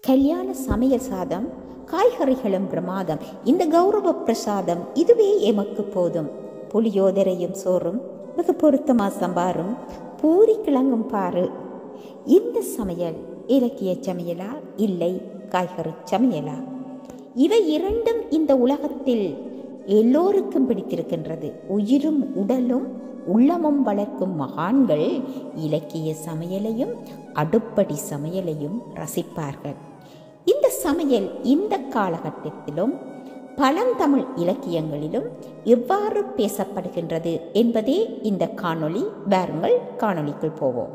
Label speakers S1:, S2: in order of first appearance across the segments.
S1: கல்யாண சமையல் சாதம், காய்கறிகளும் பிரமாதம். இந்த கௌரவ பிரசாதம் இதுவே எமக்கு போதும். புளியோதரையும் சோறும் மிக பொருத்தமா சம்பாரும் பூரி கிழங்கும் பாரு. இந்த சமையல் இலக்கிய சமையலா இல்லை காய்கறி சமையலா? இவை இரண்டும் இந்த உலகத்தில் எல்லோருக்கும் பிடித்திருக்கின்றது. உயிரும் உடலும் உள்ளமும் வளர்க்கும் மகான்கள் இலக்கிய சமையலையும் அடுப்படி சமையலையும் ரசிப்பார்கள். இந்த சமையல் இந்த காலகட்டத்திலும் பழந்தமிழ் இலக்கியங்களிலும் எவ்வாறு பேசப்படுகின்றது என்பதே இந்த காணொளி. வாருங்கள் காணொளிக்குள் போவோம்.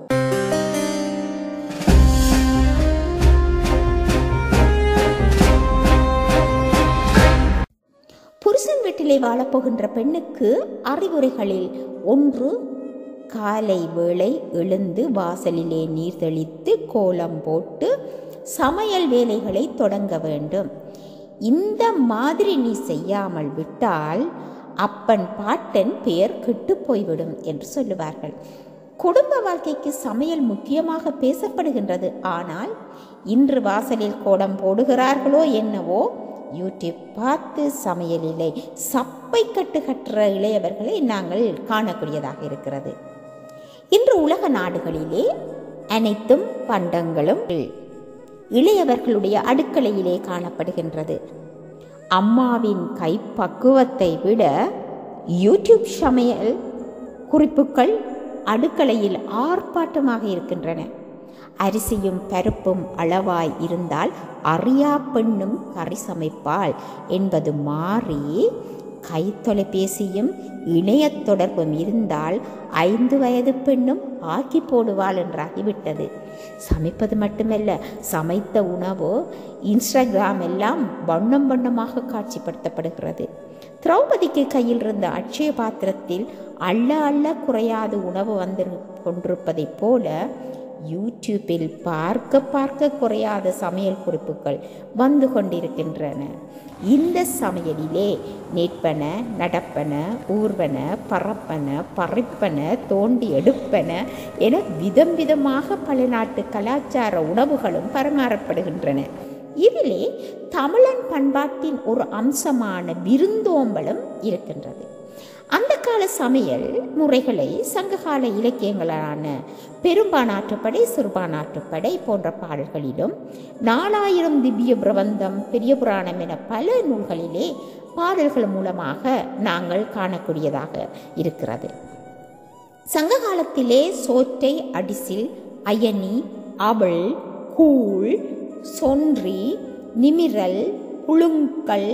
S1: புருஷன் வீட்டிலே வாழப்போகின்ற பெண்ணுக்கு அறிவுரைகளில் ஒன்று, காலை வேளை எழுந்து வாசலிலே நீர் தெளித்து கோலம் போட்டு சமையல் வேலைகளை தொடங்க வேண்டும். இந்த மாதிரி நீ செய்யாமல் விட்டால் அப்பன் பாட்டன் பெயர் கெட்டு போய்விடும் என்று சொல்லுவார்கள். குடும்ப வாழ்க்கைக்கு சமையல் முக்கியமாக பேசப்படுகின்றது. ஆனால் இன்று வாசலில் கோலம் போடுகிறார்களோ என்னவோ, யூடியூப் பார்த்து சமையலிலே சப்பை கட்டு கட்டுற இளையவர்களை நாங்கள் காணக்கூடியதாக இருக்கிறது. இன்று உலக நாடுகளிலே அனைத்தும் பண்டங்களும் இளையவர்களுடைய அடுக்கலையிலே காணப்படுகின்றது. அம்மாவின் கைப்பக்குவத்தை விட யூடியூப் சமையல் குறிப்புகள் அடுக்கலையில் ஆர்ப்பாட்டமாக இருக்கின்றன. அரிசியும் பருப்பும் அளவாய் இருந்தால் அறியா பெண்ணும் கறி சமைப்பாள் என்பது மாறி, கைத்தொலைபேசியும் இணைய தொடர்பும் இருந்தால் 5 வயது பெண்ணும் ஆக்கி போடுவாள் என்றாகிவிட்டது. சமைப்பது மட்டுமல்ல, சமைத்த உணவு இன்ஸ்டாகிராம் எல்லாம் வண்ணம் வண்ணமாக காட்சிப்படுத்தப்படுகிறது. திரௌபதிக்கு கையில் இருந்த அட்சய பாத்திரத்தில் அள்ள அள்ள குறையாது உணவு வந்து கொண்டிருப்பதைப் போல யூடியூப்பில் பார்க்க பார்க்க குறையாத சமையல் குறிப்புகள் வந்து கொண்டிருக்கின்றன. இந்த சமையலிலே நிற்பன, நடப்பன, ஊர்வன, பறப்பன, பறிப்பன, தோண்டி எடுப்பன என விதம் விதமாக பல நாட்டு கலாச்சார உணவுகளும் பரிமாறப்படுகின்றன. இதிலே தமிழன் பண்பாட்டின் ஒரு அம்சமான விருந்தோம்பலும் இருக்கின்றது. அந்த கால சமையல் முறைகளை சங்ககால இலக்கியங்களான பெரும்பானாற்றுப்படை, சிறுபானாற்றுப்படை போன்ற பாடல்களிலும் 4000 திவ்ய பிரபந்தம், பெரிய புராணம் என பல நூல்களிலே பாடல்கள் மூலமாக நாங்கள் காணக்கூடியதாக இருக்கிறது. சங்க காலத்திலே சோற்றை அடிசில், அயனி, அவள், கூழ், சொன்றி, நிமிரல், புழுங்கல்,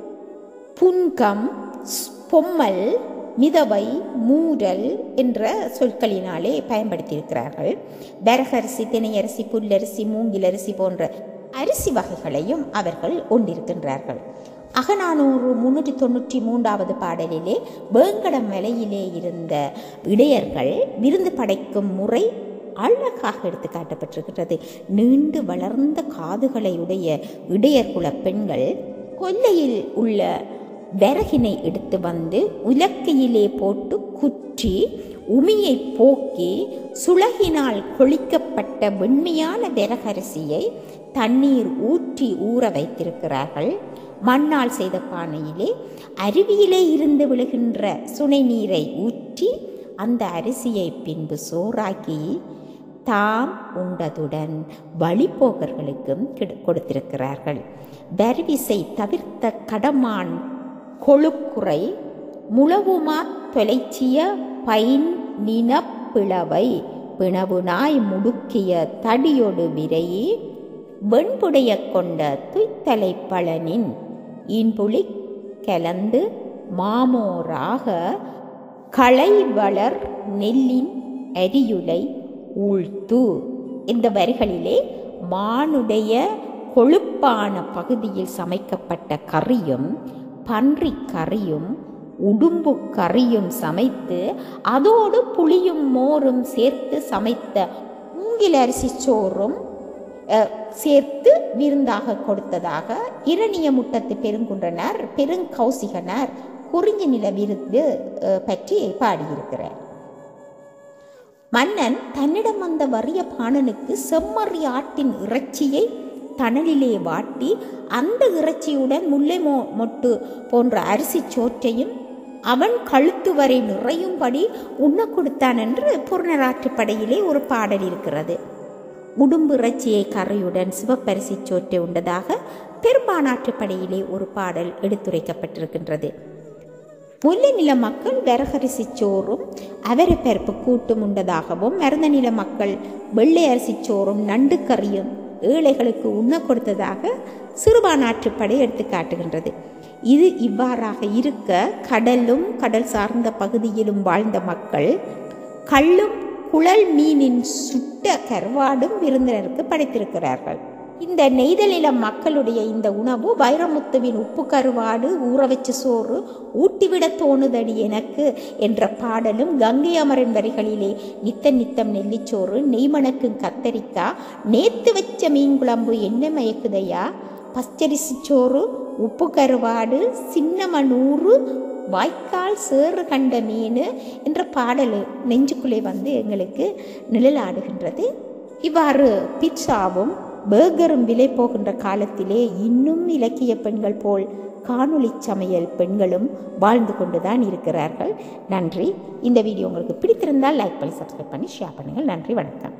S1: புன்கம், பொம்மல், மிதவை, மூரல் என்ற சொற்களினாலே பயன்படுத்தியிருக்கிறார்கள். வரகரிசி, திணையரிசி, புல்லரிசி, மூங்கிலரிசி போன்ற அரிசி வகைகளையும் அவர்கள் கொண்டிருக்கின்றார்கள். அகநானூறு 393வது பாடலிலே வேங்கடம் மலையிலே இருந்த இடையர்கள் விருந்து படைக்கும் முறை அழகாக எடுத்து காட்டப்பட்டிருக்கிறது. நீண்டு வளர்ந்த காதுகளை உடைய இடையர்குல பெண்கள் கொல்லையில் உள்ள விறகினை எடுத்து வந்து உலக்கையிலே போட்டு குற்றி உமியை போக்கி சுளகினால் கொளிக்கப்பட்ட வெண்மையான விறகரிசியை தண்ணீர் ஊற்றி ஊற வைத்திருக்கிறார்கள். மண்ணால் செய்த பானையிலே அருவியிலே இருந்து விழுகின்ற சுனை நீரை ஊற்றி அந்த அரிசியை பின்பு சோறாக்கி தாம் உண்டதுடன் வழிபோக்கர்களுக்கும் கொடுத்திருக்கிறார்கள். வரிவிசை தவிர்த்த கடமான் கொழுக்குறை முழவுமா தொலைச்சிய பைன் நினப்பிளவை பிணவுனாய் முடுக்கிய தடியொடு விரையே வெண்புடைய கொண்ட துய்த்தலை பழனின் இன்புளி கலந்து மாமோராக களை வளர் நெல்லின் அரியுலை ஊழ்த்து. இந்த வரிகளிலே மானுடைய கொழுப்பான பகுதியில் சமைக்கப்பட்ட கறியும், பன்றி கறியும், உடும்பு கறியும் சமைத்து அதோடு புளியும் மோரும் சேர்த்து சமைத்த மூங்கில் அரிசி சோறும் சேர்த்து விருந்தாக கொடுத்ததாக இரணிய முட்டத்து பெருங்குன்றனார், பெருங்கௌசிகனார் குறிஞ்சி நில விருது பற்றி பாடியிருக்கிறார். மன்னன் தன்னிடம் வந்த வறிய பாணனுக்கு செம்மறி ஆட்டின் இறைச்சியை தணலிலே வாட்டி அந்த இறைச்சியுடன் முல்லை மொட்டு போன்ற அரிசி சோற்றையும் அவன் கழுத்து வரை நிறையும்படி உண்ண கொடுத்தான் என்று புறநராற்றுப்படையிலே ஒரு பாடல் இருக்கிறது. உடும்பு இறைச்சியை கரையுடன் சிவப்பரிசி சோற்றை உண்டதாக பெரும்பானாற்றுப்படையிலே ஒரு பாடல் எடுத்துரைக்கப்பட்டிருக்கின்றது. முல்லை நில மக்கள் விறகரிசி சோறும் அவரைப்பருப்பு கூட்டும் உண்டதாகவும், மருத நில மக்கள் வெள்ளை அரிசி சோறும் நண்டு கறியும் ஏழைகளுக்கு உண்ண கொடுத்ததாக சிறுபானாற்றுப்படை எடுத்து காட்டுகின்றது. இது இவ்வாறாக இருக்க, கடலும் கடல் சார்ந்த பகுதியிலும் வாழ்ந்த மக்கள் கள்ளும் குழல் மீனின் சுட்ட கருவாடும் விருந்தினருக்கு படைத்திருக்கிறார்கள். இந்த நெய்தல் நில மக்களுடைய இந்த உணவு வைரமுத்துவின் உப்பு கருவாடு, ஊற வச்ச சோறு, ஊட்டிவிட தோணுதடி எனக்கு என்ற பாடலும், கங்கை அமரன் வரிகளிலே நித்தம் நித்தம் நெல்லிச்சோறு, நெய்மணக்கும் கத்தரிக்காய், நேத்து வச்ச மீன் குழம்பு என்ன மயக்குதையா, பச்சரிசி சோறு, உப்பு கருவாடு, சின்னமனூறு, வாய்க்கால் சேறு கண்ட மீன் என்ற பாடல் நெஞ்சுக்குள்ளே வந்து எங்களுக்கு நிழலாடுகின்றது. இவ்வாறு பிட்சாவும் பேர்கரும் விலை போகின்ற காலத்திலே இன்னும் இலக்கிய பெண்கள் போல் காணொளி சமையல் பெண்களும் வாழ்ந்து கொண்டுதான் இருக்கிறார்கள். நன்றி. இந்த வீடியோ உங்களுக்கு பிடித்திருந்தால் லைக் பண்ணி, சப்ஸ்கிரைப் பண்ணி, ஷேர் பண்ணுங்கள். நன்றி, வணக்கம்.